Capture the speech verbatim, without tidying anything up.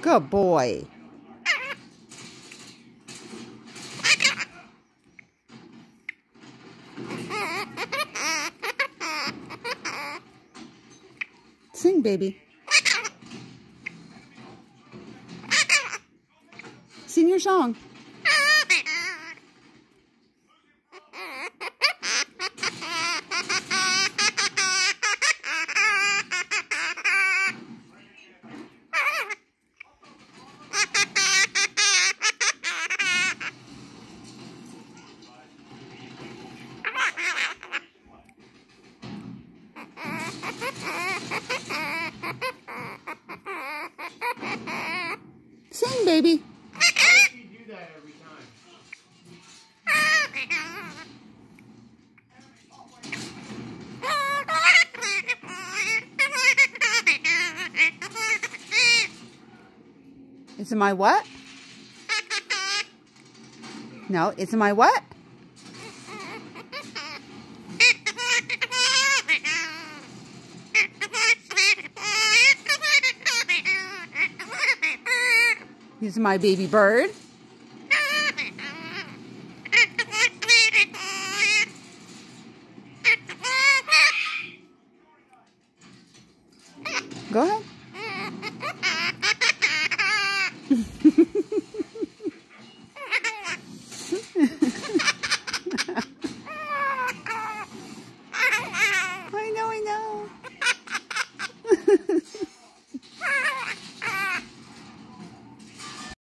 Good boy. Sing, baby. Sing your song. Sing, baby. Why do you do that every time? It's my what? No, it's my what? He's my baby bird.